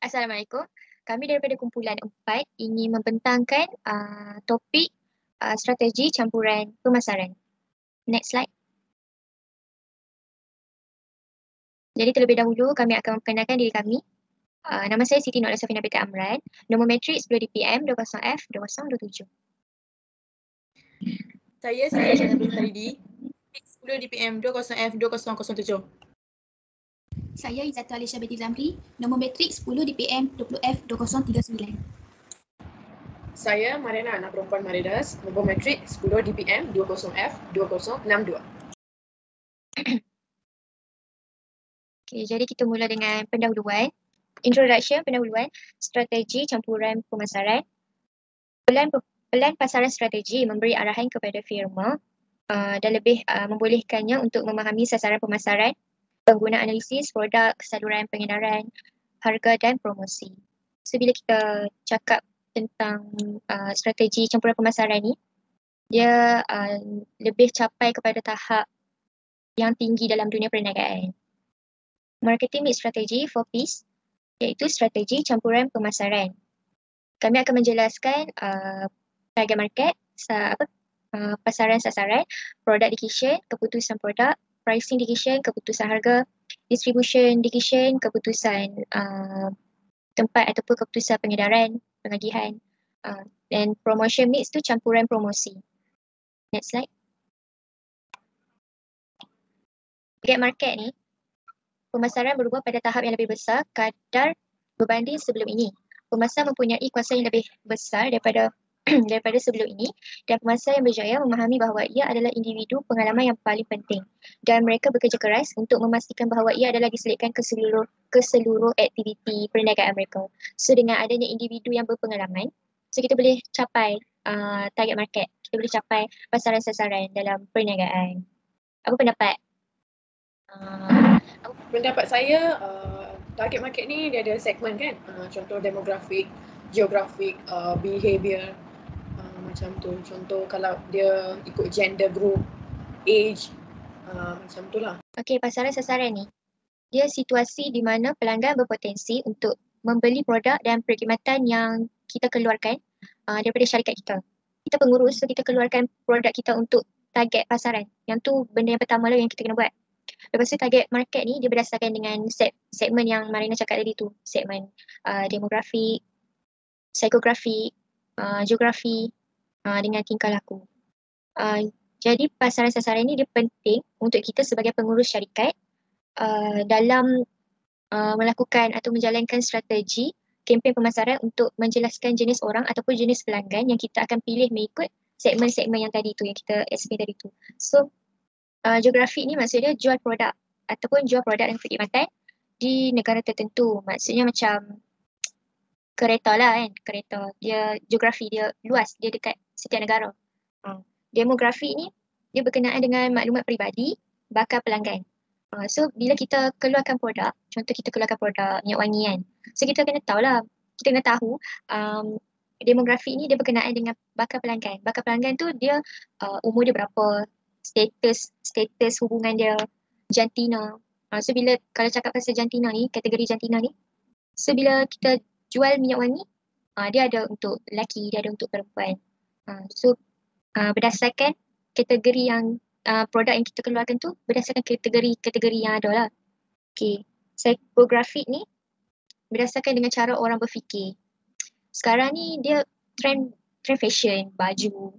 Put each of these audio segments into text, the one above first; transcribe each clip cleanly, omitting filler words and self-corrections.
Assalamualaikum. Kami daripada kumpulan 4 ingin membentangkan topik strategi campuran pemasaran. Next slide. Jadi terlebih dahulu kami akan memperkenalkan diri kami. Nama saya Siti Nur Safina Binti Amran. Nombor matrik 10 DPM 20F 2027. Saya Siti Aisyah Abdul Faridi, 10 DPM 20F 2007. Saya Izzatu Alisha Binti Zamri, nombor matrik 10 DPM 20F 2039. Saya Mariana, anak perempuan Maridas, nombor matrik 10 DPM 20F 2062. Okay, jadi kita mula dengan pendahuluan. Introduction, pendahuluan, strategi campuran pemasaran. Pelan pasaran strategi memberi arahan kepada firma dan lebih membolehkannya untuk memahami sasaran pemasaran, penggunaan analisis produk, saluran pengenalan, harga dan promosi. So bila kita cakap tentang strategi campuran pemasaran ni, dia lebih capai kepada tahap yang tinggi dalam dunia perniagaan. Marketing mix strategi 4Ps, iaitu strategi campuran pemasaran. Kami akan menjelaskan target market, pasaran sasaran, product decision, keputusan produk, pricing decision, keputusan harga, distribution decision, keputusan tempat ataupun keputusan pengedaran, penagihan, dan promotion mix tu campuran promosi. Next slide. Target market ni, pemasaran berubah pada tahap yang lebih besar kadar berbanding sebelum ini. Pemasar mempunyai kuasa yang lebih besar daripada sebelum ini, dan pemasar yang berjaya memahami bahawa ia adalah individu pengalaman yang paling penting, dan mereka bekerja keras untuk memastikan bahawa ia adalah diselitkan ke seluruh aktiviti perniagaan mereka. So dengan adanya individu yang berpengalaman, so kita boleh capai target market, kita boleh capai pasaran sasaran dalam perniagaan. Apa pendapat? Pendapat saya, target market ni dia ada segmen kan, contoh demografik, geografik, behavior, macam tu. Contoh kalau dia ikut gender group, age, macam tu lah. Okey, pasaran sasaran ni, dia situasi di mana pelanggan berpotensi untuk membeli produk dan perkhidmatan yang kita keluarkan daripada syarikat kita. Kita pengurus, so kita keluarkan produk kita untuk target pasaran. Yang tu benda yang pertama lah yang kita kena buat. Lepas tu target market ni dia berdasarkan dengan segmen yang Marina cakap tadi tu. Segmen demografi, psikografi, geografi dengan tingkah laku. Jadi pasaran sasaran ni dia penting untuk kita sebagai pengurus syarikat dalam melakukan atau menjalankan strategi kempen pemasaran untuk menjelaskan jenis orang ataupun jenis pelanggan yang kita akan pilih mengikut segmen-segmen yang tadi tu, yang kita explain tadi tu. So geografi ni maksudnya jual produk ataupun jual produk dan perkhidmatan di negara tertentu. Maksudnya macam kereta lah kan, kereta. Dia geografi dia luas, dia dekat setiap negara. Demografi ni dia berkenaan dengan maklumat peribadi, bakal pelanggan. So bila kita keluarkan produk, contoh kita keluarkan produk minyak wangi kan. So kita kena tahulah, kita kena tahu demografi ni dia berkenaan dengan bakal pelanggan. Bakal pelanggan tu dia umur dia berapa, status hubungan dia, jantina. So bila kalau cakap pasal jantina ni, kategori jantina ni, so bila kita jual minyak wangi, dia ada untuk lelaki, dia ada untuk perempuan. So berdasarkan kategori yang produk yang kita keluarkan tu, berdasarkan kategori yang ada lah. Okay, psikografik ni berdasarkan dengan cara orang berfikir. Sekarang ni dia trend fashion, baju,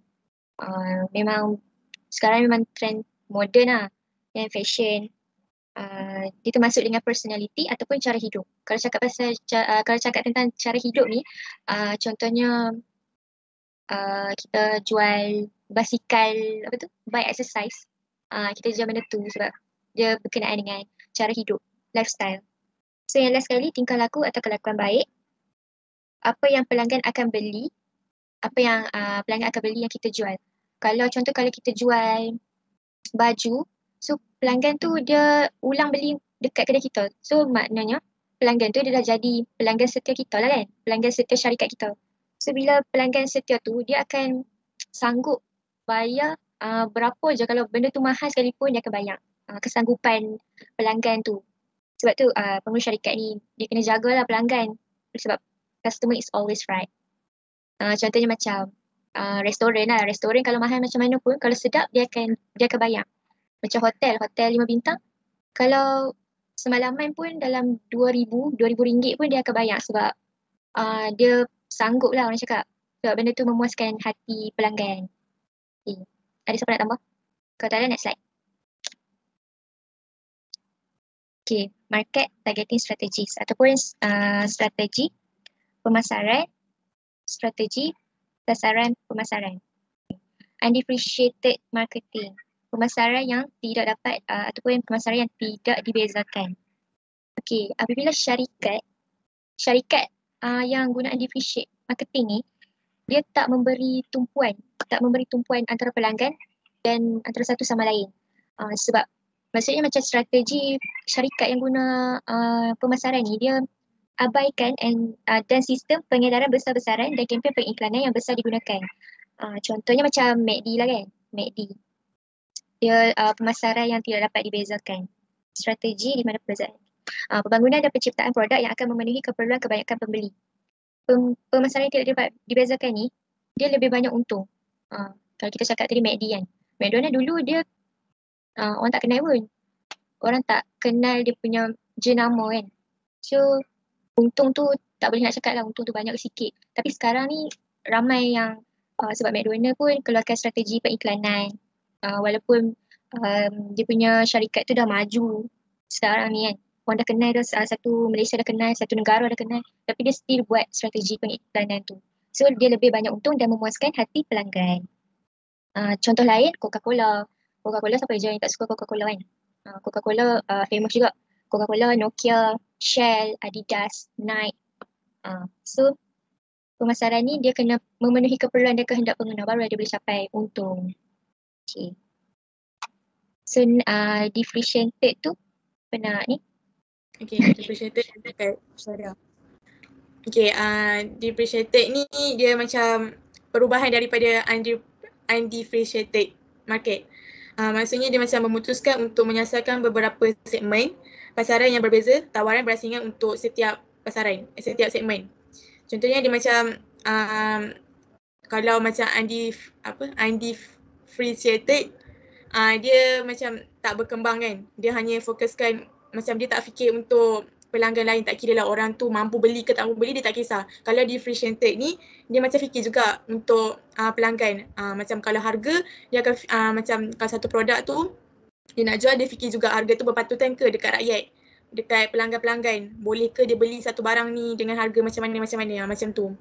sekarang memang trend moden lah, dan fashion. Dia termasuk dengan personality ataupun cara hidup. Kalau cakap tentang cara hidup ni, contohnya kita jual basikal, bike exercise. Kita jual benda tu sebab dia berkenaan dengan cara hidup, lifestyle. So yang last sekali, tingkah laku atau kelakuan baik. Apa yang pelanggan akan beli, apa yang pelanggan akan beli yang kita jual. Kalau kita jual baju, so pelanggan tu dia ulang beli dekat kedai kita. So maknanya pelanggan tu dia dah jadi pelanggan setia kita lah kan, pelanggan setia syarikat kita. So bila pelanggan setia tu, dia akan sanggup bayar berapa je, kalau benda tu mahal sekalipun dia akan bayar. Kesanggupan pelanggan tu. Sebab tu pengurus syarikat ni dia kena jagalah pelanggan. sebab customer is always right. Contohnya macam restoran lah. Restoran kalau mahal macam mana pun, kalau sedap dia akan bayar. Macam hotel 5 bintang, kalau semalaman pun dalam 2,000 ringgit pun dia akan bayar sebab dia sanggup lah orang cakap. Sebab benda tu memuaskan hati pelanggan. Okay. Ada siapa nak tambah? Kalau tak ada, next slide. Okay, market targeting strategies ataupun strategi pemasaran, strategi sasaran pemasaran. Undifferentiated marketing, pemasaran yang tidak dapat ataupun pemasaran yang tidak dibezakan. Okay, apabila syarikat yang guna undifferentiated marketing ni, dia tak memberi tumpuan antara pelanggan dan antara satu sama lain. Sebab maksudnya macam strategi syarikat yang guna pemasaran ni, dia abaikan dan sistem pengedaran besar-besaran dan kempen pengiklanan yang besar digunakan. Contohnya macam MACD lah kan. MACD. Dia pemasaran yang tidak dapat dibezakan. Strategi di mana perbezaan. Pembangunan dan penciptaan produk yang akan memenuhi keperluan kebanyakan pembeli. Pemasaran yang tidak dapat dibezakan ni, dia lebih banyak untung. Kalau kita cakap tadi MACD kan. McDonald dulu dia orang tak kenal pun. Orang tak kenal dia punya jenama kan. So untung tu tak boleh nak cakap lah, untung tu banyak sikit. Tapi sekarang ni ramai yang sebab McDonald pun keluarkan strategi periklanan. Walaupun dia punya syarikat tu dah maju sekarang ni kan. Orang dah kenal dah, satu Malaysia dah kenal, satu negara dah kenal. Tapi dia still buat strategi pengiklanan tu. So dia lebih banyak untung dan memuaskan hati pelanggan. Contoh lain, Coca-Cola. Coca-Cola siapa je yang tak suka Coca-Cola kan? Coca-Cola famous juga. Coca-Cola, Nokia, Shell, Adidas, Nike. So pemasaran ni dia kena memenuhi keperluan dan kehendak pengguna baru dia boleh capai untung. Okay. So differentiated tu pernah ni? Okay, differentiated dekat Syariah. Okay, differentiated ni dia macam perubahan daripada undifferentiated market. Maksudnya dia macam memutuskan untuk menyasarkan beberapa segmen pasaran yang berbeza, tawaran berasingan untuk setiap pasaran, setiap segmen. Contohnya dia macam kalau macam undifferentiated, dia macam tak berkembang kan. Dia hanya fokuskan, macam dia tak fikir untuk pelanggan lain, tak kira lah orang tu mampu beli ke tak mampu beli, dia tak kisah. Kalau differentiated ni, dia macam fikir juga untuk pelanggan. Macam kalau harga, dia akan macam kalau satu produk tu dia nak jual, dia fikir juga harga tu berpatutan ke dekat rakyat, dekat pelanggan-pelanggan. Boleh ke dia beli satu barang ni dengan harga macam mana, macam tu.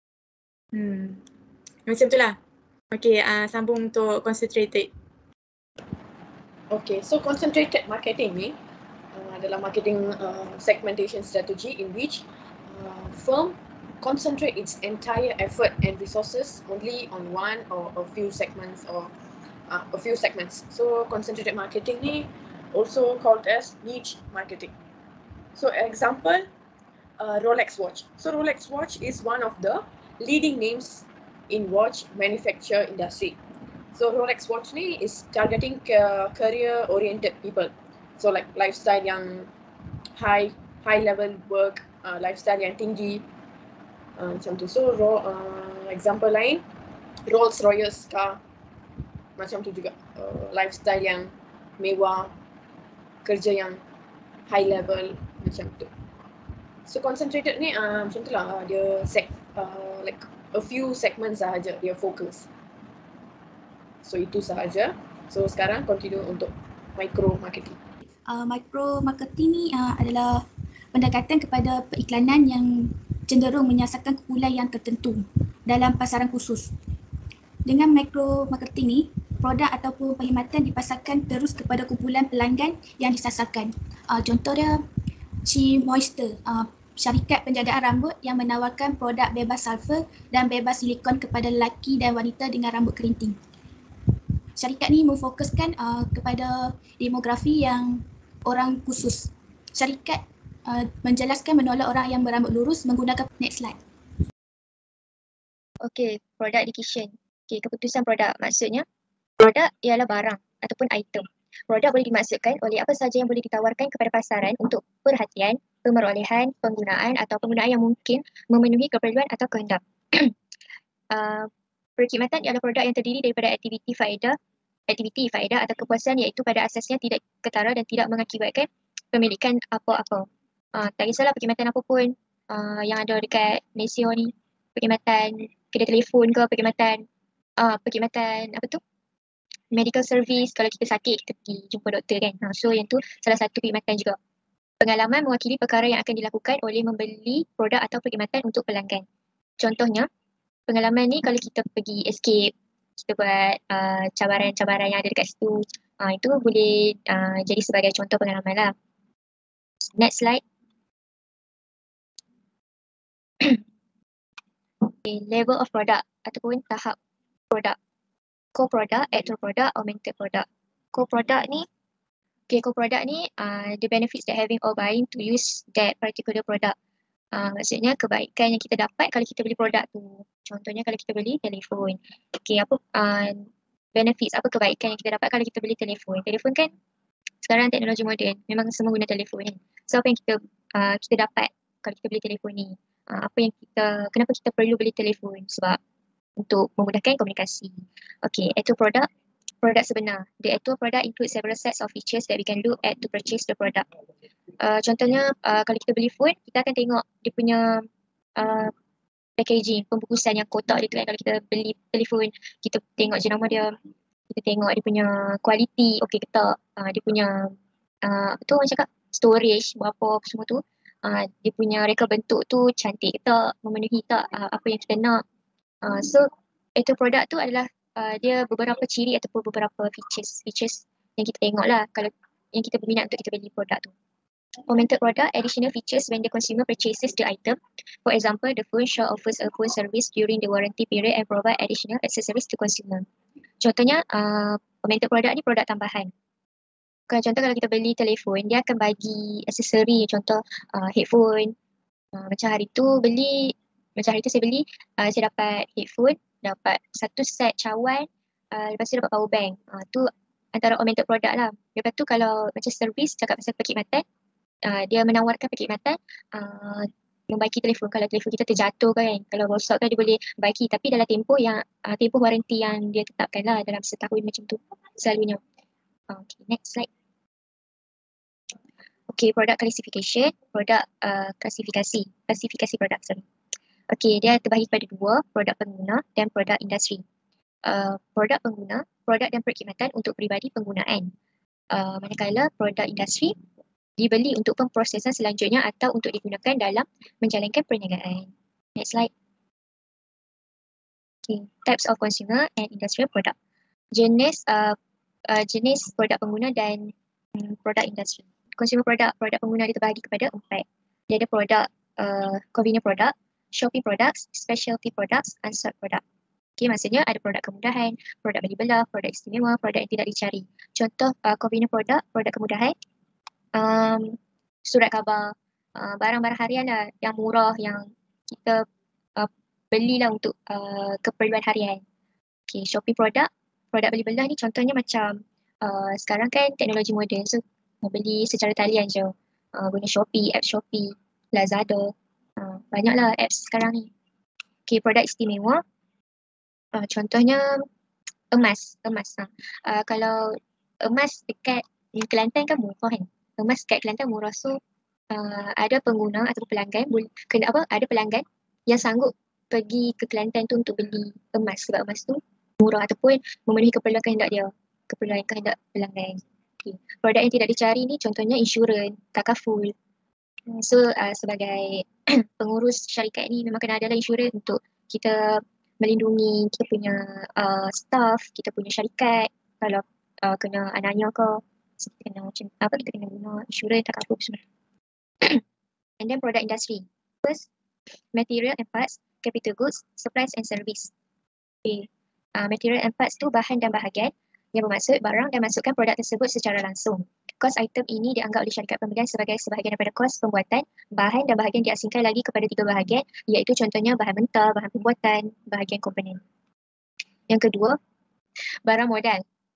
Macam tu lah. Okay, sambung untuk concentrated. Okay, so concentrated marketing ni adalah marketing segmentation strategy in which firm concentrate its entire effort and resources only on one or a few segments or a few segments. So concentrated marketing ni also called as niche marketing. So example, Rolex watch. So Rolex watch is one of the leading names in watch manufacture industry. So Rolex watch ni is targeting career oriented people. So like lifestyle yang high level work, lifestyle yang tinggi, macam tu. So example lain, Rolls Royce car, macam tu juga. Lifestyle yang mewah, kerja yang high level, macam tu. So concentrated ni macam tu lah, dia like a few segments sahaja dia fokus. So itu sahaja. So sekarang continue untuk micro marketing. Micro marketing ni adalah pendekatan kepada periklanan yang cenderung menyasarkan kumpulan yang tertentu dalam pasaran khusus. Dengan micro marketing ni, produk ataupun perkhidmatan dipasarkan terus kepada kumpulan pelanggan yang disasarkan. Contoh dia Chi Moisture, syarikat penjadaan rambut yang menawarkan produk bebas sulfur dan bebas silikon kepada lelaki dan wanita dengan rambut kerinting. Syarikat ni memfokuskan kepada demografi yang orang khusus. Syarikat menjelaskan menolak orang yang berambut lurus menggunakan next slide. Okay, product decision. Okay, keputusan produk. Maksudnya, produk ialah barang ataupun item. Produk boleh dimaksudkan oleh apa sahaja yang boleh ditawarkan kepada pasaran untuk perhatian, pemerolehan, penggunaan atau penggunaan yang mungkin memenuhi keperluan atau kehendak. Perkhidmatan ialah produk yang terdiri daripada aktiviti faedah atau kepuasan iaitu pada asasnya tidak ketara dan tidak mengakibatkan pemilikan apa-apa. Tak kisahlah perkhidmatan apa pun yang ada dekat Malaysia ni, perkhidmatan kedai telefon ke, perkhidmatan apa tu, medical service, kalau kita sakit kita pergi jumpa doktor kan. So yang tu salah satu perkhidmatan juga. Pengalaman mewakili perkara yang akan dilakukan oleh membeli produk atau perkhidmatan untuk pelanggan. Contohnya, pengalaman ni kalau kita pergi escape, kita buat cabaran-cabaran yang ada dekat situ, itu boleh jadi sebagai contoh pengalaman lah. Next slide. Okay, level of product ataupun tahap produk. Core product, actual product, augmented product. Core product ni, the benefits that having or buying to use that particular product. Maksudnya kebaikan yang kita dapat kalau kita beli produk tu. Contohnya kalau kita beli telefon. Okay, apa benefits, apa kebaikan yang kita dapat kalau kita beli telefon. Telefon kan sekarang teknologi moden, memang semua guna telefon kan. So apa yang kita dapat kalau kita beli telefon ni? Kenapa kita perlu beli telefon? Sebab untuk memudahkan komunikasi. Okay, actual product sebenar. The actual product includes several sets of features that we can look at to purchase the product. Contohnya kalau kita beli phone, kita akan tengok dia punya packaging, pembungkusan yang kotak dia tu kan. Kalau kita beli telefon, kita tengok jenama dia, kita tengok dia punya kualiti, okey ke tak, dia punya orang cakap storage berapa semua tu, dia punya reka bentuk tu cantik ke tak, memenuhi tak apa yang kita nak. So itu produk tu adalah dia beberapa ciri ataupun beberapa features yang kita tengok lah kalau yang kita berminat untuk kita beli produk tu. Augmented product, additional features when the consumer purchases the item. For example, the phone shop offers a phone service during the warranty period and provide additional accessories to consumer. Contohnya, augmented product ni produk tambahan. Contoh kalau kita beli telefon, dia akan bagi aksesori, contoh headphone. Macam hari tu saya beli, saya dapat headphone, dapat satu set cawan, lepas tu dapat power bank. Tu antara augmented product lah. Lepas tu kalau macam servis, cakap pasal perkhidmatan, dia menawarkan perkhidmatan membaiki telefon. Kalau telefon kita terjatuh kan, kalau rosak kan dia boleh baiki, tapi dalam tempoh waranti yang dia tetapkan lah, dalam setahun macam tu selalunya. Okay, next slide. Okay, product classification, klasifikasi produk, sorry. Okay, dia terbahagi kepada dua, produk pengguna dan produk industri. Produk pengguna, produk dan perkhidmatan untuk peribadi penggunaan. Manakala produk industri dibeli untuk pemprosesan selanjutnya atau untuk digunakan dalam menjalankan perniagaan. Next slide. Okay, types of consumer and industrial product. Jenis produk pengguna dan produk industri. Consumer product pengguna dia terbahagi kepada 4. Dia ada produk convenient product, shopping products, specialty products, unsold product. Okay, maksudnya ada produk kemudahan, produk beli belah, produk istimewa, produk yang tidak dicari. Contoh convenient product, produk kemudahan, surat khabar, barang-barang harian lah yang murah yang kita belilah untuk keperluan harian. Okay, shopping product beli belah ni contohnya macam sekarang kan teknologi moden, so beli secara talian je, guna Shopee, app Shopee, Lazada, banyaklah apps sekarang ni. Okay, produk istimewa, contohnya emas. Kalau emas dekat Kelantan kan murah kan, emas dekat Kelantan murah, so ada pengguna atau pelanggan ada pelanggan yang sanggup pergi ke Kelantan tu untuk beli emas sebab emas tu murah ataupun memenuhi keperluan kehendak pelanggan. Okay. Produk yang tidak dicari ni contohnya insurans, takaful. So sebagai pengurus syarikat ni memang kena adalah insurans untuk kita melindungi kita punya staff, kita punya syarikat. Kalau kena anaknya ke, kita kena guna insurans, takaful semua. And then product industry. First, material and parts, capital goods, supplies and service. Okay. Material and parts tu bahan dan bahagian yang bermaksud barang dan masukkan produk tersebut secara langsung. Kos item ini dianggap oleh syarikat pembelian sebagai sebahagian daripada kos pembuatan. Bahan dan bahagian diasingkan lagi kepada 3 bahagian, iaitu contohnya bahan mentah, bahan pembuatan, bahagian komponen. Yang kedua, barang modal.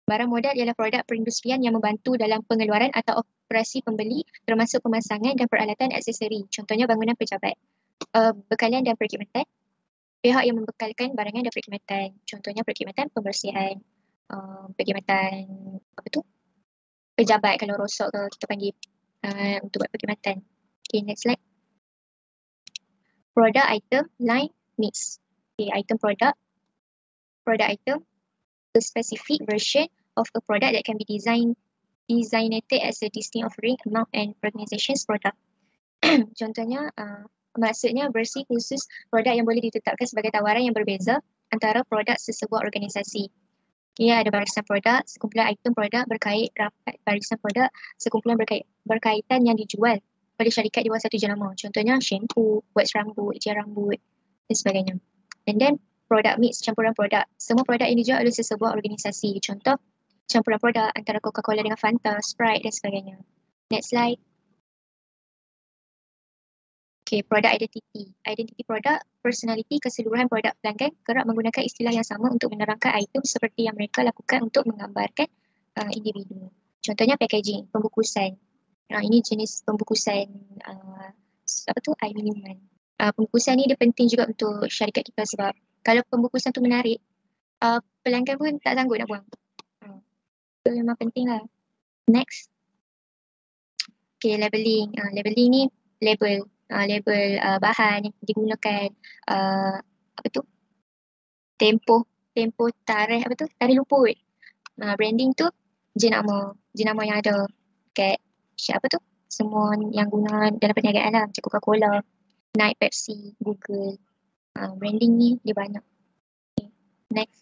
Barang modal ialah produk perindustrian yang membantu dalam pengeluaran atau operasi pembeli termasuk pemasangan dan peralatan aksesori. Contohnya bangunan pejabat. Bekalan dan perkhidmatan. Pihak yang membekalkan barangan dan perkhidmatan. Contohnya perkhidmatan pembersihan, perkhidmatan pejabat kalau rosak ke kita panggil untuk buat perkhidmatan. Okay, next slide. Product, item, line, mix. Okay, item product item, a specific version of a product that can be designated as a distinct offering among an organization's product. Contohnya, maksudnya versi khusus produk yang boleh ditetapkan sebagai tawaran yang berbeza antara produk sesebuah organisasi. Ia ada barisan produk, sekumpulan item produk berkait rapat barisan produk, sekumpulan berkaitan yang dijual oleh syarikat di bawah satu jenama. Contohnya shampoo, wax rambut, gel rambut dan sebagainya. And then product mix, campuran produk. Semua produk yang dijual oleh sesebuah organisasi. Contoh campuran produk antara Coca-Cola dengan Fanta, Sprite dan sebagainya. Next slide. Okay, product identity. Identity produk, personality, keseluruhan produk pelanggan kerap menggunakan istilah yang sama untuk menerangkan item seperti yang mereka lakukan untuk menggambarkan individu. Contohnya packaging, pembungkusan. Ini jenis pembungkusan air minuman. Pembungkusan ni dia penting juga untuk syarikat kita sebab kalau pembungkusan tu menarik, pelanggan pun tak sanggup nak buang. Itu memang penting lah. Next. Okay, labeling. Labeling ni label bahan yang digunakan, tempoh tarikh tarikh luput. Branding tu jenama yang ada kat semua yang guna dalam perniagaan lah, macam Coca-Cola, Nike, Pepsi, Google. Branding ni dia banyak. Okay. Next.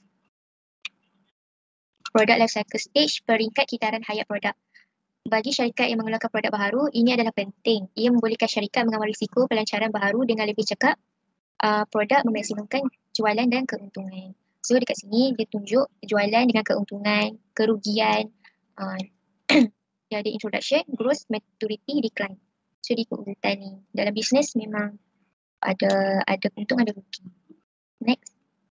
Product life cycle stage, peringkat kitaran hayat produk. Bagi syarikat yang mengeluarkan produk baharu, ini adalah penting. Ia membolehkan syarikat mengambil risiko pelancaran baharu dengan lebih cekap. Produk memaksimumkan jualan dan keuntungan. So dekat sini dia tunjuk jualan dengan keuntungan, kerugian. Dia ada introduction, growth, maturity, decline. So diikut urutan ni. Dalam bisnes memang ada untung, ada rugi. Next.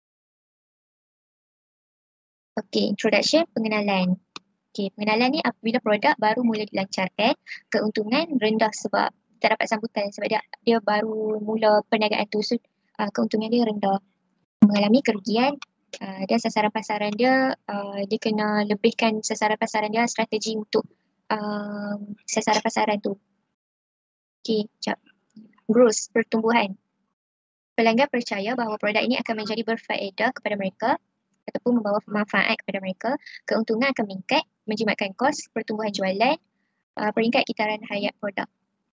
Okay, introduction, pengenalan. Okay, pengenalan ni apabila produk baru mula dilancarkan, keuntungan rendah sebab tak dapat sambutan sebab dia baru mula perniagaan tu. So, keuntungan dia rendah. Mengalami kerugian dan sasaran pasaran dia, dia kena lebihkan sasaran pasaran dia, strategi untuk sasaran pasaran tu. Okay, sekejap. Growth, pertumbuhan. Pelanggan percaya bahawa produk ini akan menjadi berfaedah kepada mereka ataupun membawa manfaat kepada mereka. Keuntungan akan meningkat, menjimatkan kos, pertumbuhan jualan, peringkat kitaran hayat produk.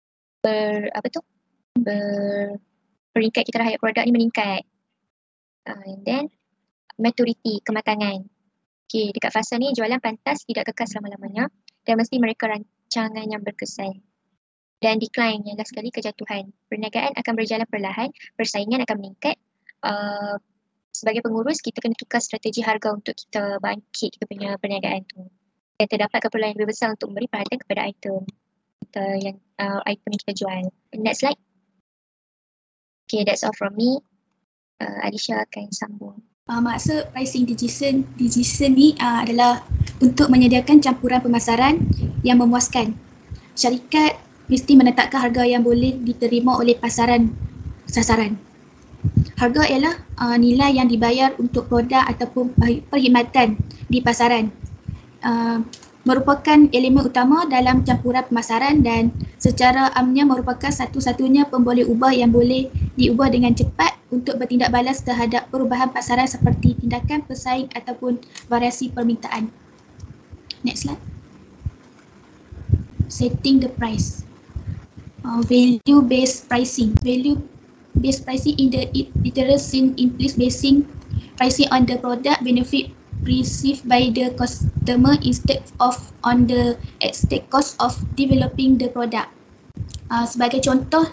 Peringkat kitaran hayat produk ni meningkat. And then maturity, kematangan. Okay, dekat fasa ni jualan pantas tidak kekal selama-lamanya dan mesti mereka rancangan yang berkesan. Dan decline, yang last sekali kejatuhan. Perniagaan akan berjalan perlahan, persaingan akan meningkat. Sebagai pengurus, kita kena tukar strategi harga untuk kita bangkit kita punya perniagaan tu. Dan terdapat keperluan yang lebih besar untuk memberi perhatian kepada item yang kita jual. Next slide. Okay, that's all from me. Alisha akan sambung. Maksud pricing decision ni adalah untuk menyediakan campuran pemasaran yang memuaskan. Syarikat mesti menetapkan harga yang boleh diterima oleh pasaran sasaran. Harga ialah nilai yang dibayar untuk produk ataupun perkhidmatan di pasaran. Merupakan elemen utama dalam campuran pemasaran dan secara amnya merupakan satu-satunya pemboleh ubah yang boleh diubah dengan cepat untuk bertindak balas terhadap perubahan pasaran seperti tindakan pesaing ataupun variasi permintaan. Next slide. Setting the price. Value-based pricing. Value-based pricing iterate in place basing pricing on the product benefit received by the customer instead of on the expected cost of developing the product. Sebagai contoh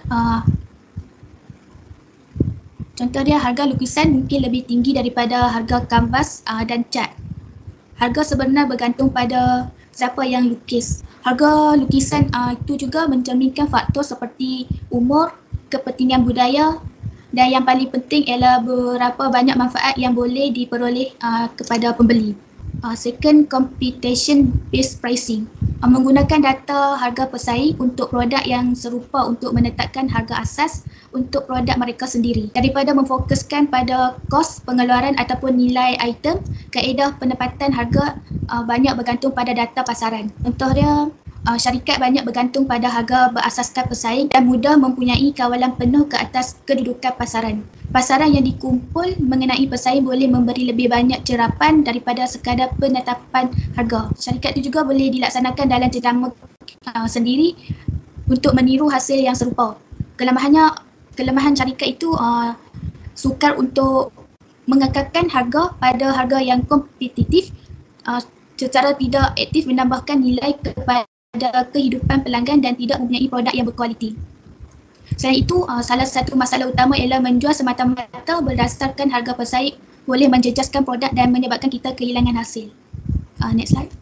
dia harga lukisan mungkin lebih tinggi daripada harga kanvas dan cat. Harga sebenar bergantung pada siapa yang lukis. Harga lukisan itu juga mencerminkan faktor seperti umur, kepentingan budaya dan yang paling penting ialah berapa banyak manfaat yang boleh diperoleh kepada pembeli. Second, computation based pricing. Menggunakan data harga pesaing untuk produk yang serupa untuk menetapkan harga asas untuk produk mereka sendiri. Daripada memfokuskan pada kos pengeluaran ataupun nilai item, kaedah penempatan harga banyak bergantung pada data pasaran. Contoh dia, syarikat banyak bergantung pada harga berasaskan pesaing dan mudah mempunyai kawalan penuh ke atas kedudukan pasaran. Pasaran yang dikumpul mengenai pesaing boleh memberi lebih banyak cerapan daripada sekadar penetapan harga. Syarikat itu juga boleh dilaksanakan dalam jenama sendiri untuk meniru hasil yang serupa. Kelemahan syarikat itu sukar untuk mengekalkan harga pada harga yang kompetitif secara tidak aktif menambahkan nilai kepada kehidupan pelanggan dan tidak mempunyai produk yang berkualiti. Selain itu, salah satu masalah utama ialah menjual semata-mata berdasarkan harga pesaing boleh menjejaskan produk dan menyebabkan kita kehilangan hasil. Next slide.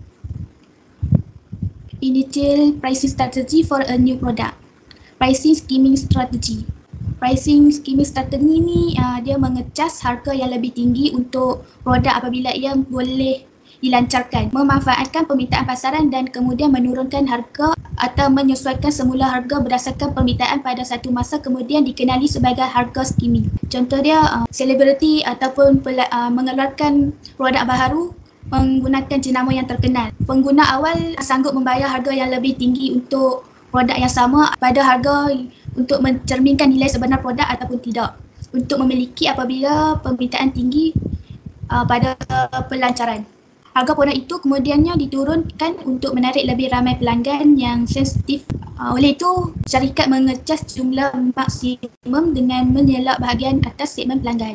Initial pricing strategy for a new product. Pricing skimming strategy. Pricing skimming strategy ni dia mengecas harga yang lebih tinggi untuk produk apabila ia boleh dilancarkan, memanfaatkan permintaan pasaran dan kemudian menurunkan harga atau menyesuaikan semula harga berdasarkan permintaan pada satu masa kemudian dikenali sebagai harga skimming. Contoh dia, selebriti ataupun mengeluarkan produk baharu menggunakan jenama yang terkenal. Pengguna awal sanggup membayar harga yang lebih tinggi untuk produk yang sama pada harga untuk mencerminkan nilai sebenar produk ataupun tidak. Untuk memiliki apabila permintaan tinggi pada pelancaran. Harga produk itu kemudiannya diturunkan untuk menarik lebih ramai pelanggan yang sensitif. Oleh itu, syarikat mengecas jumlah maksimum dengan mengelak bahagian atas segmen pelanggan.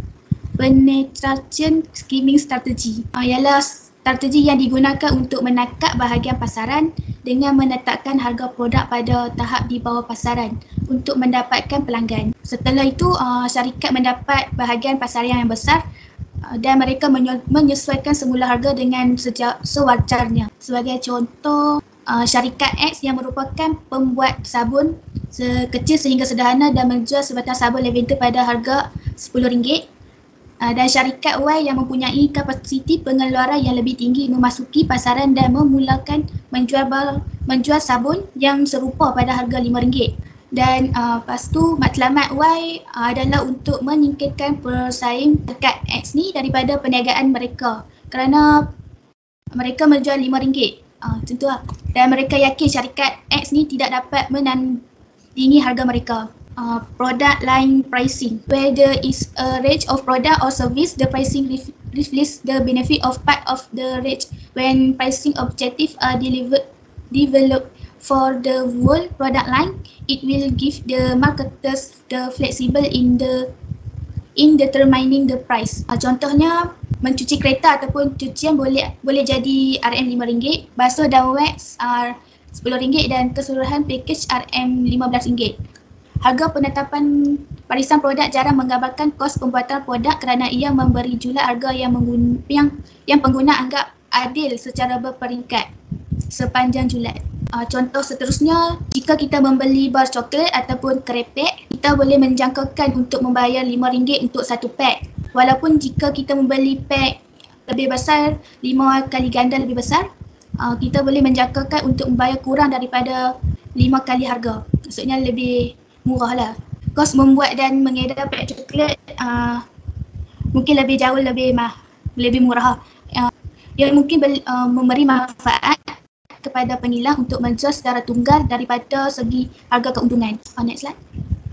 Penetration skimming strategy ialah strategi yang digunakan untuk menangkap bahagian pasaran dengan menetapkan harga produk pada tahap di bawah pasaran untuk mendapatkan pelanggan. Setelah itu, syarikat mendapat bahagian pasaran yang besar dan mereka menyesuaikan semula harga dengan sewajarnya. Sebagai contoh, syarikat X yang merupakan pembuat sabun kecil sehingga sederhana dan menjual sebatang sabun lavender pada harga RM10. Dan syarikat Y yang mempunyai kapasiti pengeluaran yang lebih tinggi memasuki pasaran dan memulakan menjual sabun yang serupa pada harga RM5. Dan lepas tu matlamat Y adalah untuk menyingkirkan pesaing dekat X ni daripada perniagaan mereka kerana mereka menjual RM5. Macam tu lah. Dan mereka yakin syarikat X ni tidak dapat menandingi harga mereka. Product line pricing. Where there is a range of product or service, the pricing reflects the benefit of part of the range. When pricing objectives are developed for the whole product line, it will give the marketers the flexible in determining the price. Contohnya, mencuci kereta ataupun cucian boleh jadi RM5, basuh dan wax RM10 dan keseluruhan package RM15. Harga penetapan barisan produk jarang menggambarkan kos pembuatan produk kerana ia memberi jumlah harga yang pengguna anggap adil secara berperingkat sepanjang julat. Contoh seterusnya, jika kita membeli bar coklat ataupun kerepek, kita boleh menjangkakan untuk membayar RM5 untuk satu pack. Walaupun jika kita membeli pack lebih besar, 5 kali ganda lebih besar, kita boleh menjangkakan untuk membayar kurang daripada 5 kali harga. Maksudnya lebih murah lah. Kos membuat dan mengedar pack coklat mungkin lebih jauh lebih murah. Ia mungkin memberi manfaat kepada penilang untuk menjual secara tunggal daripada segi harga keuntungan. Next slide.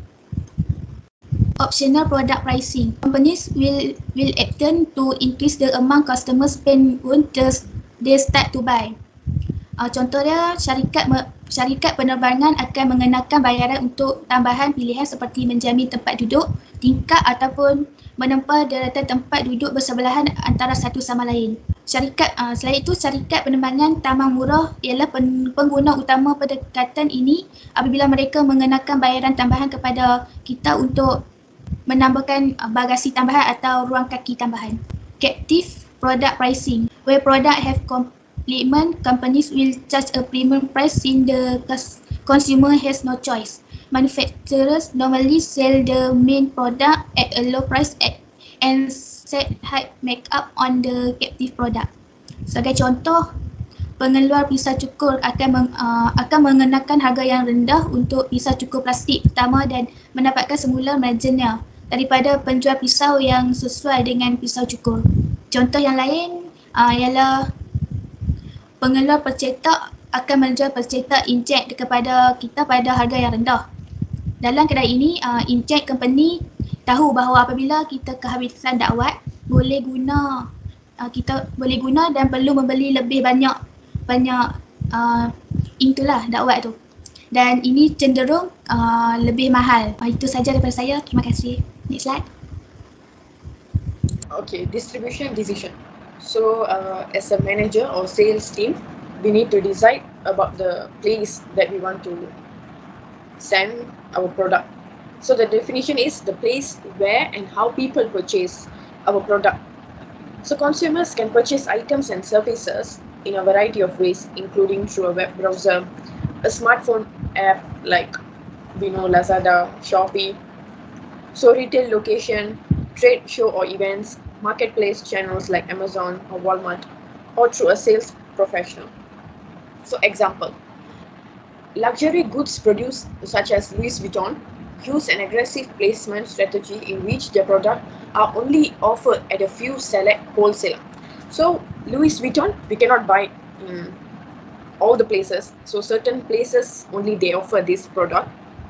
Optional product pricing. Companies will attempt to increase the amount customers spend when they start to buy. Contoh dia, syarikat penerbangan akan mengenakan bayaran untuk tambahan pilihan seperti menjamin tempat duduk, tingkap ataupun menempa deretan tempat duduk bersebelahan antara satu sama lain. Selain itu, syarikat penerbangan tambang murah ialah pengguna utama pendekatan ini apabila mereka mengenakan bayaran tambahan kepada kita untuk menambahkan bagasi tambahan atau ruang kaki tambahan. Captive product pricing. Where product have complement, companies will charge a premium price since the consumer has no choice. Manufacturers normally sell the main product at a low price and set high markup on the captive product. Sebagai contoh, pengeluar pisau cukur akan mengenakan harga yang rendah untuk pisau cukur plastik pertama dan mendapatkan semula marginnya daripada penjual pisau yang sesuai dengan pisau cukur. Contoh yang lain ialah pengeluar pencetak akan menjual pencetak inkjet kepada kita pada harga yang rendah. Dalam kedai ini, inkjet company tahu bahawa apabila kita kehabisan dakwat, kita boleh guna dan perlu membeli lebih banyak ink itulah, dakwat tu. Dan ini cenderung lebih mahal. Itu saja daripada saya. Terima kasih. Next slide. Okay, distribution decision. So as a manager or sales team, we need to decide about the place that we want to send our product. So the definition is the place where and how people purchase our product. So consumers can purchase items and services in a variety of ways, including through a web browser, a smartphone app like Lazada, Shopee, so retail location, trade show or events, marketplace channels like Amazon or Walmart, or through a sales professional. So example, luxury goods produced such as Louis Vuitton use an aggressive placement strategy in which their product are only offered at a few select wholesaler. So Louis Vuitton, we cannot buy in all the places. So certain places only they offer this product.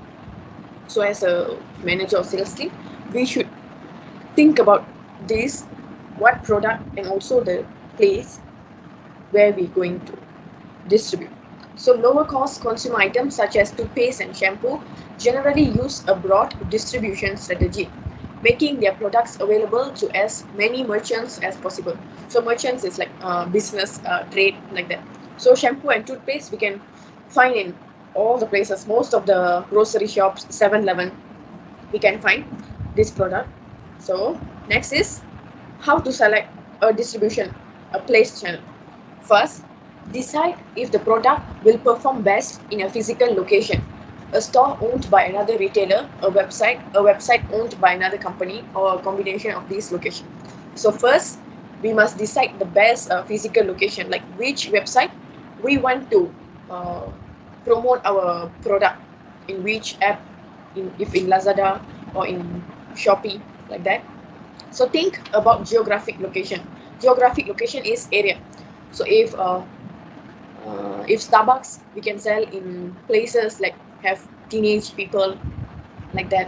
So as a manager or sales team, we should think about this, what product and also the place where we're going to distribute. So lower cost consumer items such as toothpaste and shampoo generally use a broad distribution strategy, making their products available to as many merchants as possible. So merchants is like business, trade, like that. So shampoo and toothpaste we can find in all the places, most of the grocery shops, 7-Eleven, we can find this product. So next is how to select a distribution, a place channel. First, decide if the product will perform best in a physical location, a store owned by another retailer, a website owned by another company, or a combination of these locations. So first, we must decide the best physical location, like which website we want to promote our product, in which app, if in Lazada or in Shopee, like that. So think about geographic location. Geographic location is area. So if Starbucks, we can sell in places like have teenage people, like that.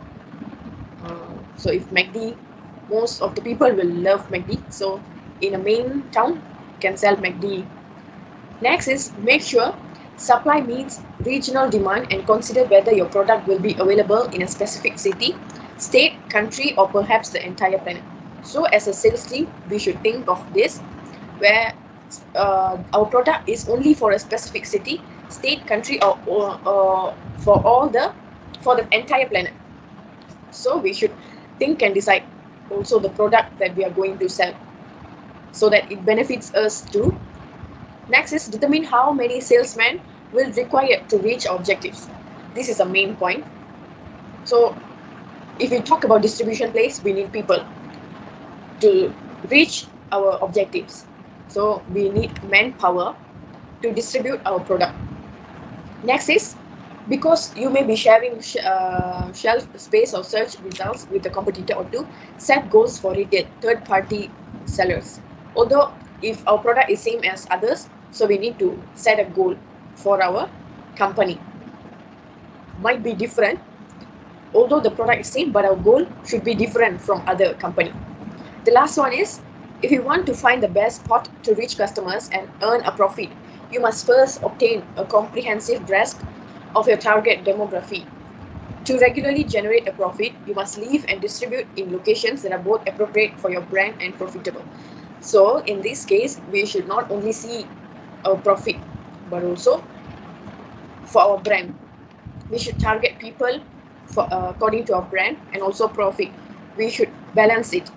So if McD, most of the people will love McD. So in a main town, can sell McD. Next is make sure supply meets regional demand and consider whether your product will be available in a specific city, state, country, or perhaps the entire planet. So as a sales team, we should think of this, where our product is only for a specific city, state, country, or for the entire planet. So we should think and decide also the product that we are going to sell, so that it benefits us too. Next is determine how many salesmen will require to reach objectives. This is a main point. So if we talk about distribution place, we need people to reach our objectives. So we need manpower to distribute our product. Next is, because you may be sharing shelf space or search results with a competitor or two, set goals for retail, third-party sellers. Although if our product is same as others, so we need to set a goal for our company. Might be different, although the product is same, but our goal should be different from other company. The last one is, if you want to find the best spot to reach customers and earn a profit, you must first obtain a comprehensive grasp of your target demography. To regularly generate a profit, you must live and distribute in locations that are both appropriate for your brand and profitable. So in this case, we should not only see our profit, but also for our brand. We should target people for according to our brand and also profit. We should balance it.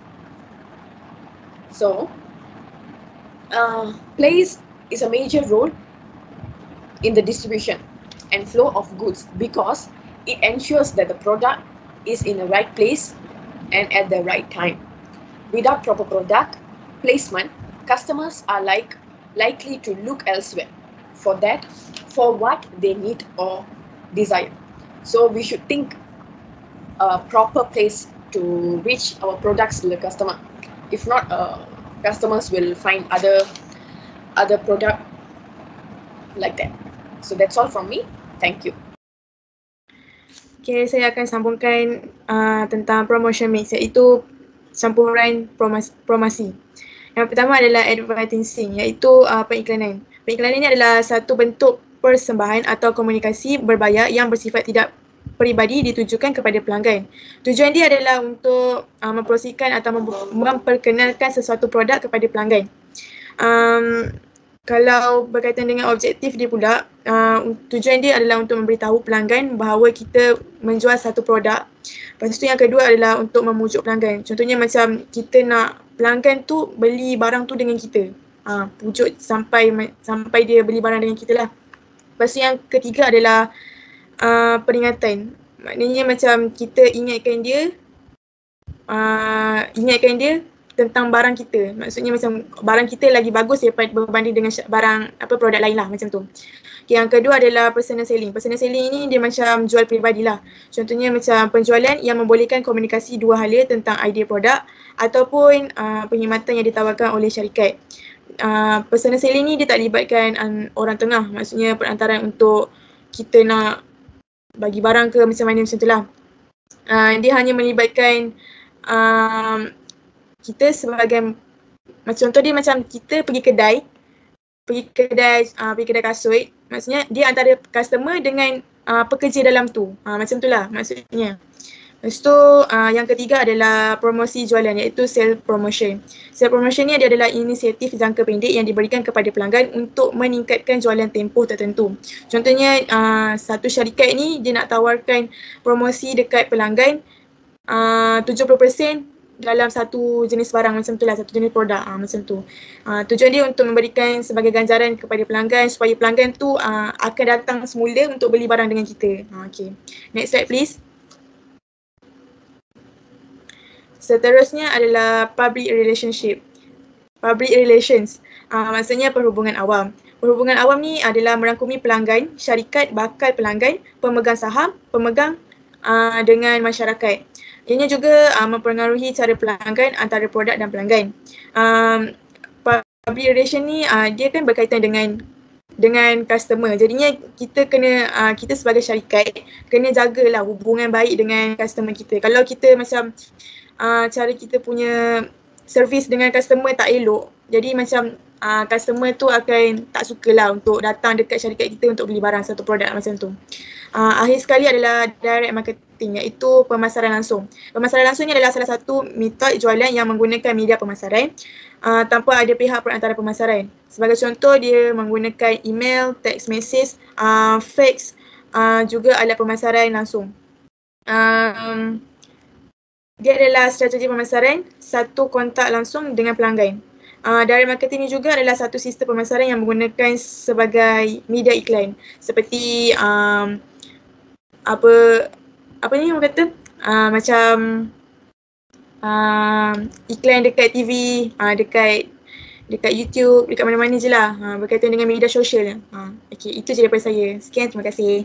So place is a major role in the distribution and flow of goods, because it ensures that the product is in the right place and at the right time. Without proper product placement, customers are likely to look elsewhere for what they need or desire. So we should think a proper place to reach our products to the customer. If not, customers will find other product like that. So that's all from me. Thank you. Okay, saya akan sambungkan tentang promotion mix, iaitu campuran promosi. Yang pertama adalah advertising, iaitu periklanan. Periklanan ini adalah satu bentuk persembahan atau komunikasi berbayar yang bersifat tidak peribadi ditujukan kepada pelanggan. Tujuan dia adalah untuk mempromosikan atau memperkenalkan sesuatu produk kepada pelanggan. Kalau berkaitan dengan objektif dia pula, tujuan dia adalah untuk memberitahu pelanggan bahawa kita menjual satu produk. Lepas tu yang kedua adalah untuk memujuk pelanggan. Contohnya macam kita nak pelanggan tu beli barang tu dengan kita. Pujuk sampai dia beli barang dengan kita lah. Lepas tu yang ketiga adalah peringatan. Maknanya macam kita ingatkan dia tentang barang kita. Maksudnya macam barang kita lagi bagus daripada berbanding dengan barang produk lain lah, macam tu. Okay, yang kedua adalah personal selling. Personal selling ni dia macam jual peribadi lah. Contohnya macam penjualan yang membolehkan komunikasi dua hala tentang idea produk ataupun perkhidmatan yang ditawarkan oleh syarikat. Personal selling ni dia tak libatkan orang tengah. Maksudnya perantaraan untuk kita nak bagi barang ke macam mana, macam tu lah. Dia hanya melibatkan kita sebagai, contoh dia macam kita pergi kedai kasut, maksudnya dia antara customer dengan pekerja dalam tu, macam tu lah maksudnya. Lepas tu yang ketiga adalah promosi jualan, iaitu sales promotion. Sales promotion ni adalah inisiatif jangka pendek yang diberikan kepada pelanggan untuk meningkatkan jualan tempoh tertentu. Contohnya satu syarikat ni dia nak tawarkan promosi dekat pelanggan 70% dalam satu jenis barang, macam tu lah, satu jenis produk, macam tu. Tujuan dia untuk memberikan sebagai ganjaran kepada pelanggan supaya pelanggan tu akan datang semula untuk beli barang dengan kita. Okay. Next slide please. Seterusnya adalah public relations. Maksudnya perhubungan awam. Perhubungan awam ni adalah merangkumi pelanggan, syarikat, bakal pelanggan, pemegang saham, pemegang dengan masyarakat. Ianya juga mempengaruhi cara pelanggan antara produk dan pelanggan. Public relation ni dia kan berkaitan dengan customer. Jadinya kita sebagai syarikat kena jagalah hubungan baik dengan customer kita. Kalau kita macam cara kita punya servis dengan customer tak elok, jadi macam customer tu akan tak sukalah untuk datang dekat syarikat kita untuk beli barang satu produk macam tu. Akhir sekali adalah direct marketing, iaitu pemasaran langsung. Pemasaran langsung ni adalah salah satu metod jualan yang menggunakan media pemasaran tanpa ada pihak perantara pemasaran. Sebagai contoh, dia menggunakan email, text message, fax, juga alat pemasaran langsung. Dia adalah strategi pemasaran satu kontak langsung dengan pelanggan. Direct marketing ni juga adalah satu sistem pemasaran yang menggunakan sebagai media iklan, seperti apa ni orang kata, macam iklan dekat TV, dekat YouTube, dekat mana-mana je lah, berkaitan dengan media sosial. Okay, itu je daripada saya. Sekian, terima kasih.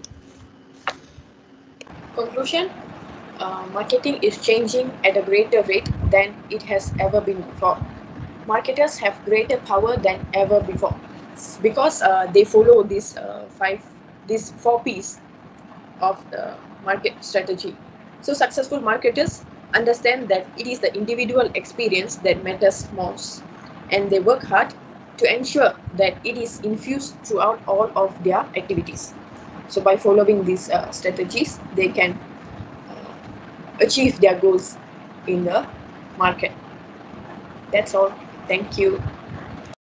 Conclusion, marketing is changing at a greater rate than it has ever been before. Marketers have greater power than ever before because they follow these 4 P's of the market strategy. So successful marketers understand that it is the individual experience that matters most, and they work hard to ensure that it is infused throughout all of their activities. So by following these strategies, they can achieve their goals in the market. That's all. Thank you.